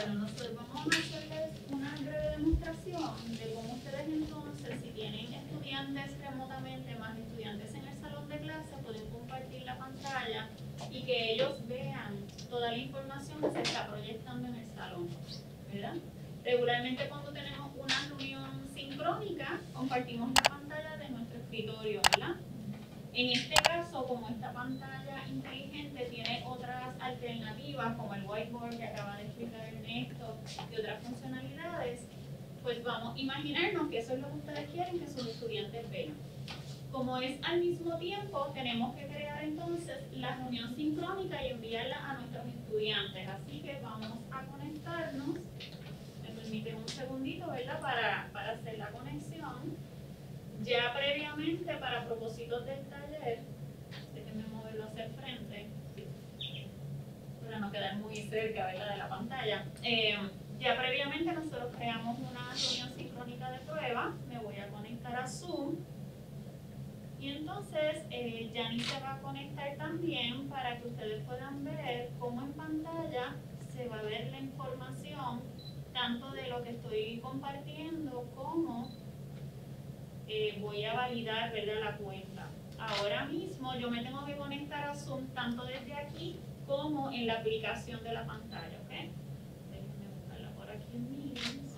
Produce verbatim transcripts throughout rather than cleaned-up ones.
Bueno, nosotros vamos a hacerles una breve demostración de cómo ustedes entonces, si tienen estudiantes remotamente más estudiantes en el salón de clase, pueden compartir la pantalla y que ellos vean toda la información que se está proyectando en el salón, ¿verdad? Regularmente cuando tenemos una reunión sincrónica, compartimos la pantalla de nuestro escritorio, ¿verdad? En este caso, como esta pantalla inteligente tiene otras alternativas, como el whiteboard que acaba de explicar Ernesto, y otras funcionalidades, pues vamos a imaginarnos que eso es lo que ustedes quieren que sus estudiantes vean. Como es al mismo tiempo, tenemos que crear entonces la reunión sincrónica y enviarla a nuestros estudiantes. Así que vamos a conectarnos. Me permiten un segundito, ¿verdad? Para, para hacer la conexión. Ya previamente, para propósitos del taller, déjenme moverlo hacia el frente, para no quedar muy cerca, ¿verdad?, de la pantalla. Eh, ya previamente nosotros creamos una reunión sincrónica de prueba. Me voy a conectar a Zoom. Y entonces, eh, Yanni se va a conectar también para que ustedes puedan ver cómo en pantalla se va a ver la información, tanto de lo que estoy compartiendo como Eh, voy a validar, ¿verdad?, la cuenta. Ahora mismo yo me tengo que conectar a Zoom tanto desde aquí como en la aplicación de la pantalla, ¿ok? Déjenme buscarla por aquí en Meetings.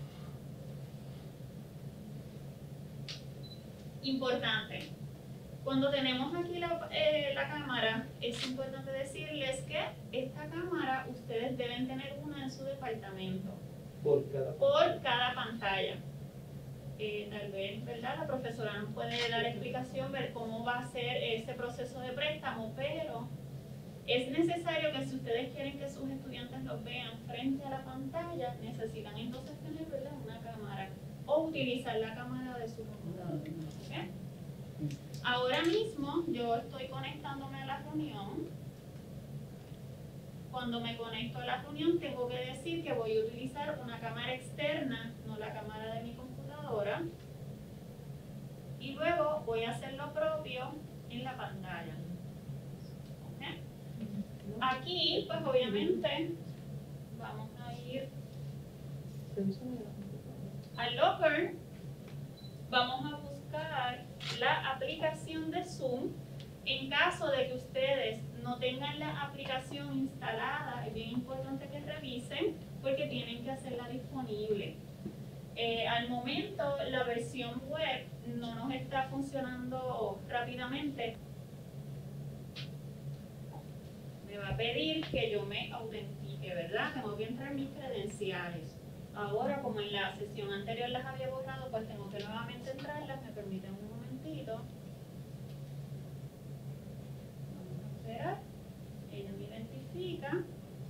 Importante. Cuando tenemos aquí la, eh, la cámara, es importante decirles que esta cámara ustedes deben tener una en su departamento. Por cada, por cada pantalla. Eh, tal vez, ¿verdad?, la profesora nos puede dar explicación, ver cómo va a ser ese proceso de préstamo, pero es necesario que si ustedes quieren que sus estudiantes los vean frente a la pantalla, necesitan entonces tener, ¿verdad?, una cámara o utilizar la cámara de su computador. ¿Okay? Ahora mismo yo estoy conectándome a la reunión. Cuando me conecto a la reunión tengo que decir que voy a utilizar una cámara externa, no la cámara de mi computadora. Y luego voy a hacer lo propio en la pantalla. ¿Okay? Aquí, pues obviamente, vamos a ir al Locker. Vamos a buscar la aplicación de Zoom. En caso de que ustedes no tengan la aplicación instalada, es bien importante que revisen porque tienen que hacerla disponible. Eh, al momento, la versión web no nos está funcionando rápidamente. Me va a pedir que yo me autentique, ¿verdad? Tengo que entrar mis credenciales. Ahora, como en la sesión anterior las había borrado, pues tengo que nuevamente entrarlas. Me permiten un momentito. Vamos a esperar. Ella me identifica.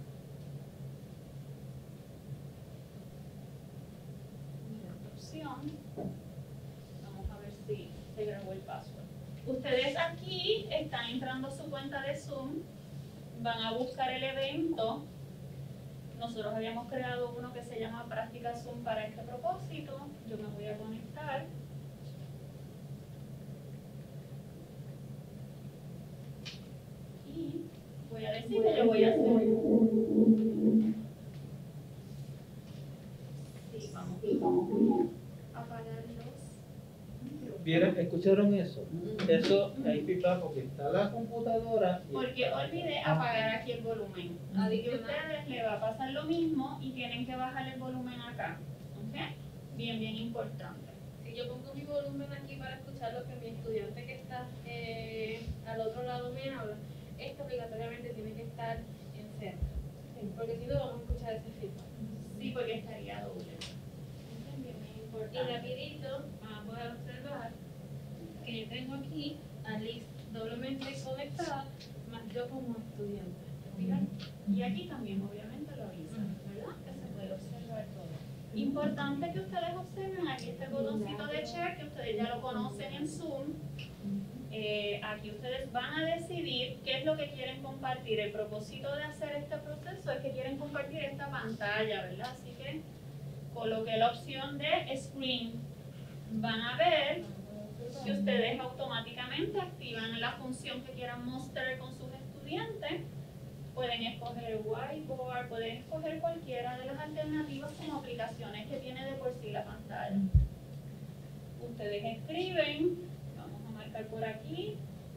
Vamos a ver si se grabó el password. Ustedes aquí están entrando a su cuenta de Zoom, van a buscar el evento. Nosotros habíamos creado uno que se llama Práctica Zoom para este propósito. Yo me voy a conectar. Y voy a decir que yo voy a hacer. Sí, vamos, vamos. ¿Vieron? ¿Escucharon eso? Eso hay feedback porque está la computadora. Y porque olvidé apagar aquí el volumen. Así que a ustedes les va a pasar lo mismo y tienen que bajar el volumen acá. ¿Ok? Bien, bien importante. Si yo pongo mi volumen aquí para escuchar lo que mi estudiante que está eh, al otro lado me habla, esto obligatoriamente tiene que estar en cero. Porque si no vamos a escuchar ese feedback. Sí, porque estaría doble. Bien, bien importante. Y rapidito vamos a observar que yo tengo aquí a Liz doblemente conectada, más yo como estudiante. ¿Sí? Y aquí también obviamente lo avisan, ¿verdad? Que se puede observar todo. Importante que ustedes observen aquí este botoncito de share, que ustedes ya lo conocen en Zoom. Eh, aquí ustedes van a decidir qué es lo que quieren compartir. El propósito de hacer este proceso es que quieren compartir esta pantalla, ¿verdad? Así que coloqué la opción de Screen. Van a ver que ustedes automáticamente activan la función que quieran mostrar con sus estudiantes. pueden escoger el whiteboard, pueden escoger cualquiera de las alternativas como aplicaciones que tiene de por sí la pantalla. Ustedes escriben, vamos a marcar por aquí,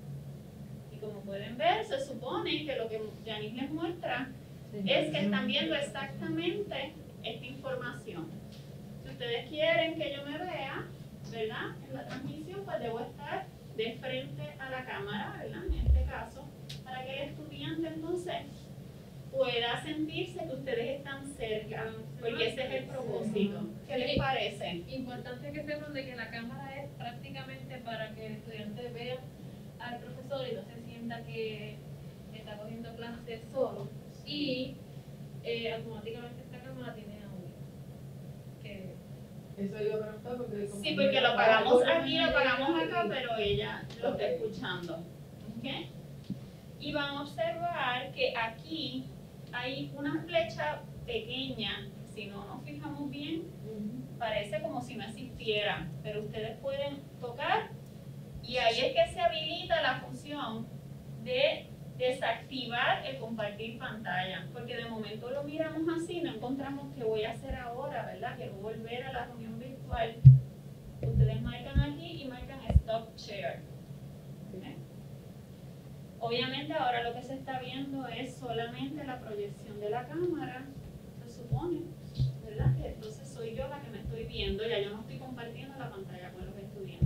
y como pueden ver, se supone que lo que Janice les muestra es que están viendo exactamente esta información. Si ustedes quieren que yo me vea, ¿verdad? En la transmisión, pues debo estar de frente a la cámara, ¿verdad? En este caso, para que el estudiante entonces pueda sentirse que ustedes están cerca, porque ese es el propósito. ¿Qué les parece? Importante que sepan de que la cámara es prácticamente para que el estudiante vea al profesor y no se sienta que está cogiendo clases solo. Y eh, automáticamente esta cámara tiene audio. Que Eso iba a preguntar porque como Sí, porque lo apagamos aquí, lo apagamos acá, pero ella lo está escuchando. ¿Ok? Y van a observar que aquí hay una flecha pequeña. Si no nos fijamos bien, parece como si no existiera, pero ustedes pueden tocar y ahí es que se habilita la función de desactivar el compartir pantalla, porque de momento lo miramos así, no encontramos qué voy a hacer ahora, ¿verdad? Quiero volver a la reunión virtual. Ustedes marcan aquí y marcan Stop Share. ¿Okay? Obviamente ahora lo que se está viendo es solamente la proyección de la cámara, se supone, ¿verdad? Que entonces soy yo la que me estoy viendo, ya yo no estoy compartiendo la pantalla con los estudiantes.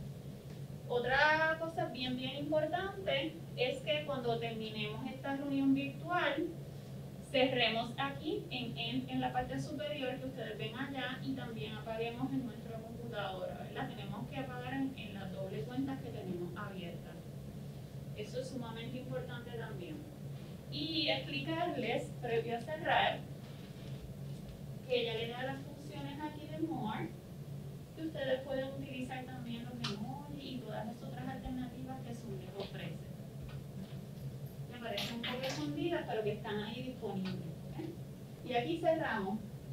Otra cosa bien, bien importante es que cuando terminemos esta reunión virtual, cerremos aquí en, en, en la parte superior que ustedes ven allá y también apaguemos en nuestra computadora, ¿verdad? Tenemos que apagar en, en las dobles cuentas que tenemos abiertas. Eso es sumamente importante también. Y explicarles, previo a cerrar, que ella le da las funciones aquí de More, que ustedes pueden utilizar también los menús y todas las otras alternativas que Zoom les ofrece. Me parecen un poco escondidas, pero que están ahí disponibles. ¿Okay? Y aquí cerramos.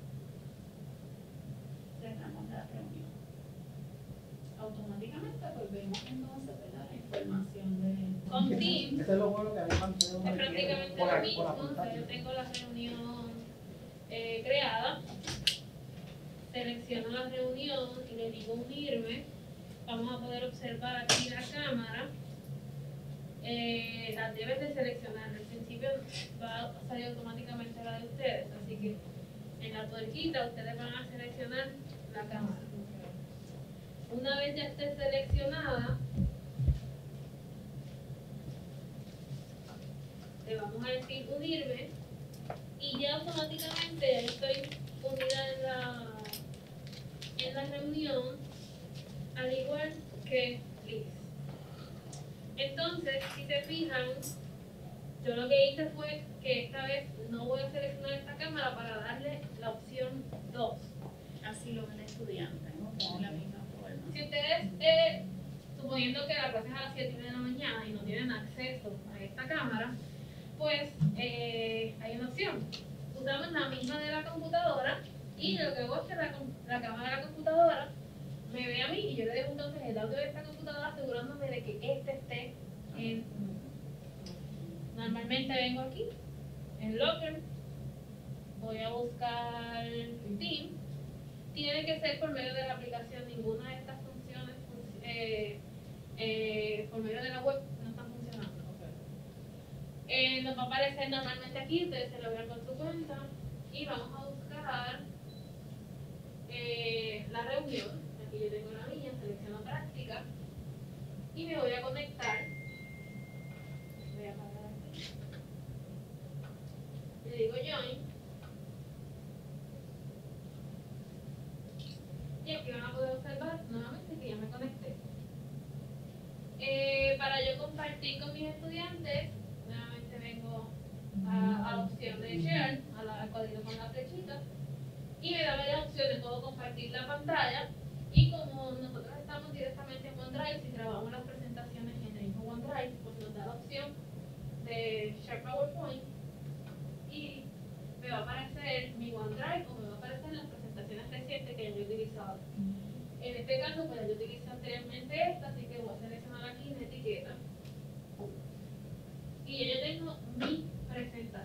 Cerramos la reunión. Automáticamente volvemos entonces a la información de... con Teams Eso es lo bueno que además es prácticamente lo mismo. O sea, yo tengo la reunión eh, creada, selecciono la reunión y le digo unirme. Vamos a poder observar aquí la cámara. Eh, la debes de seleccionar. Al principio va a salir automáticamente la de ustedes, así que en la tuerquita ustedes van a seleccionar la cámara. Una vez ya esté seleccionada, le vamos a decir unirme y ya automáticamente ya estoy unida en la, en la reunión, al igual que Liz. Entonces, si se fijan, yo lo que hice fue que esta vez no voy a seleccionar esta cámara para darle la opción dos. Así lo ven el estudiante, ¿no? De la misma forma. Si ustedes, eh, suponiendo que la clase es a las siete de la mañana y no tienen acceso a esta cámara, pues eh, hay una opción. Usamos la misma de la computadora y lo que hago es que la, la cámara de la computadora me ve a mí y yo le dejo entonces el audio de esta computadora asegurándome de que este esté en... Normalmente vengo aquí, en Locker, voy a buscar Team. Tiene que ser por medio de la aplicación, ninguna de estas funciones eh, eh, por medio de la web no están funcionando. Eh, nos va a aparecer normalmente aquí, ustedes se lo vean con su cuenta y vamos a buscar eh, la reunión. Aquí yo tengo la mía, selecciono práctica y me voy a conectar. Voy a apagar aquí. Le digo join. Y aquí van a poder observar nuevamente que ya me conecté. Eh, para yo compartir con mis estudiantes, nuevamente vengo a, a la opción de share, a la, al cuadrito con la flechita, y me da varias opciones. Puedo compartir la pantalla y como nosotros estamos directamente en OneDrive, si grabamos las presentaciones en el mismo OneDrive, pues nos da la opción de share PowerPoint y me va a aparecer mi OneDrive o me va a aparecer las presentaciones recientes que yo he utilizado. En este caso, pues yo utilicé anteriormente esta, así que voy a seleccionar aquí en etiqueta. Y yo tengo mi presentación.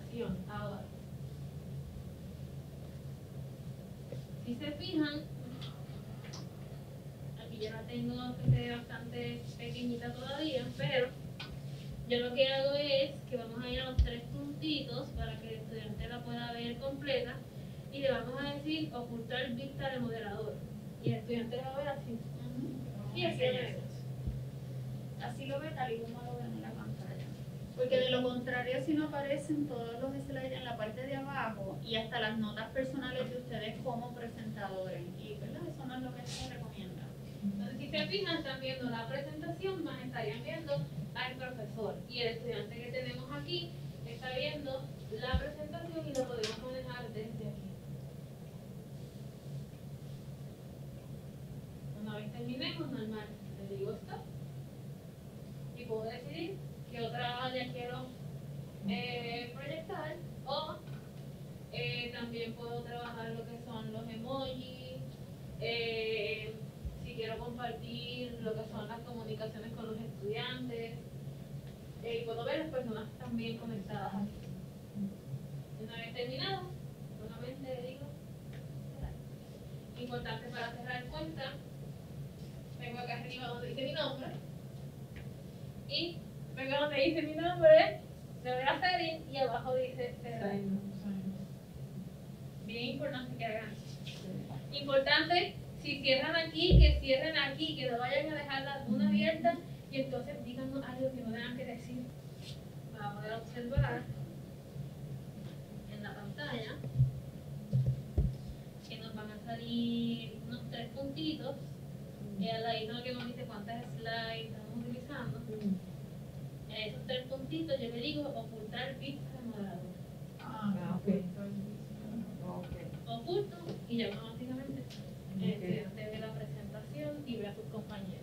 bastante pequeñita todavía, pero yo lo que hago es que vamos a ir a los tres puntitos para que el estudiante la pueda ver completa y le vamos a decir ocultar vista de moderador. Y el estudiante la va a ver así. Y así lo vemos. Así lo ve tal y como lo ven en la pantalla. Porque de lo contrario, si no aparecen todos los slides en la parte de abajo y hasta las notas personales de ustedes como presentadores. Y ¿verdad? Eso no es lo que se recomienda. Entonces, si se fijan, están viendo la presentación, más estarían viendo al profesor. Y el estudiante que tenemos aquí está viendo la presentación y lo podemos manejar desde aquí. Una vez terminemos, normal, le digo stop. Y puedo decidir qué otra área quiero eh, proyectar. O eh, también puedo trabajar lo que son los emojis. Eh, si quiero compartir lo que son las comunicaciones con los estudiantes. Eh, y puedo ver las personas también conectadas aquí. Una vez terminado, nuevamente le digo cerrar. Importante para cerrar cuenta, vengo acá arriba donde dice mi nombre y vengo donde dice mi nombre, le voy a hacer y abajo dice cerrar. Bien importante que hagan. Importante, si cierran aquí, que cierren aquí, que no vayan a dejar la una abierta y entonces díganos algo que no tengan que decir. Para poder observar en la pantalla que nos van a salir unos tres puntitos y al ladito que nos dice cuántas slides estamos utilizando. Esos tres puntitos yo le digo ocultar vista de moderador. Ah, ok. Oculto y ya automáticamente el estudiante ve la presentación y ve a sus compañeros.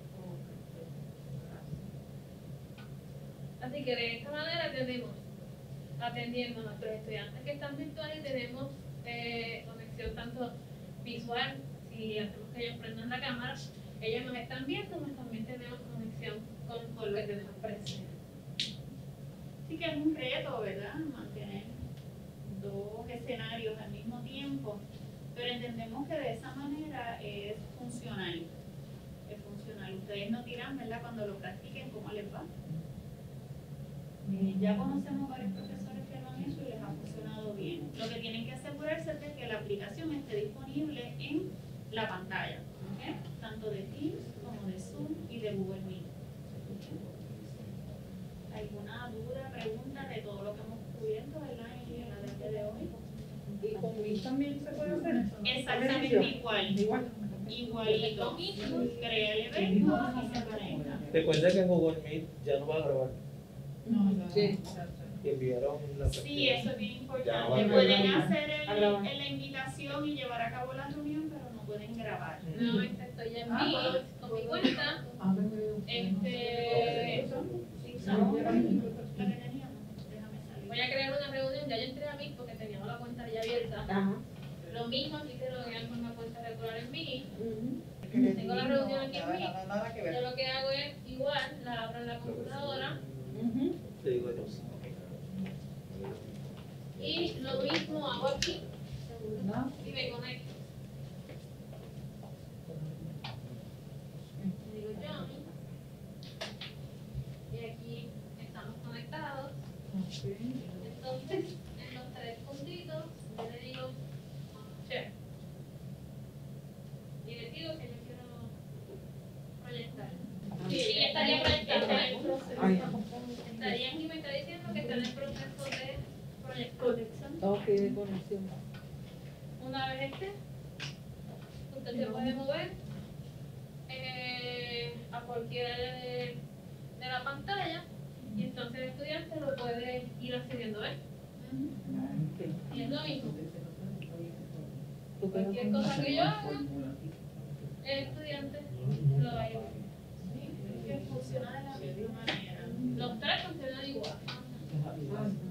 Así que de esta manera tenemos atendiendo a nuestros estudiantes que están virtuales y tenemos eh, conexión tanto visual, si hacemos que ellos prendan la cámara, ellos nos están viendo, pues también tenemos conexión con, con lo que tenemos presente. Sí que es un reto, ¿verdad? Mantener dos escenarios al mismo tiempo, pero entendemos que de esa manera es funcional. Es funcional. Ustedes no tiran, ¿verdad? Cuando lo practiquen, ¿cómo les va? Eh, ya conocemos varios profesores que lo han hecho y les ha funcionado bien. Lo que tienen que asegurarse es de que la aplicación esté disponible en la pantalla, ¿okay? Tanto de Teams como de Zoom y de Google Meet. ¿Alguna duda, pregunta de todo lo que hemos cubierto, ¿verdad? En la del día de hoy. ¿Y con Meet también se puede hacer eso? Exactamente igual. Igual. Igualito. Crea el evento y se conecta. Recuerda que en Google Meet ya no va a grabar. No, no. Sí. Y enviaron la Sí, eso es bien Ya, importante. bueno. Pueden hacer el- A grabar. el- la invitación y llevar a cabo la reunión, pero no pueden grabar. Nuevamente estoy en Ah, mi, pues. con mi cuenta. Ah, pues, muy bien. Este, Sí, ¿sabes? La que teníamos. Déjame salir. voy a crear una reunión, ya yo entré a mí porque teníamos la cuenta ya abierta. Ajá. Lo mismo, así que lo vean con una cuenta regular en mí. Ujú. Tengo la reunión aquí en mí. Nada, nada que Yo ver. lo que hago es igual, la abro en la computadora Ujú. Te digo yo. y lo mismo hago aquí ¿No? y me conecto. Le digo Johnny. Y aquí estamos conectados. Entonces, en los tres puntitos, yo le digo share. Y le digo que yo quiero proyectar. Sí, ella estaría proyectando. Ay. Estaría aquí, me está diciendo que está en el proceso de proyectar. Ok, de conexión. Una vez esté, usted se puede mover eh, a cualquiera de, de la pantalla y entonces el estudiante lo puede ir accediendo, ¿ves? Y es lo mismo. Cualquier cosa que yo haga, el estudiante lo va a ir a ver. Sí, que funciona de la misma manera. Los tres funcionan igual.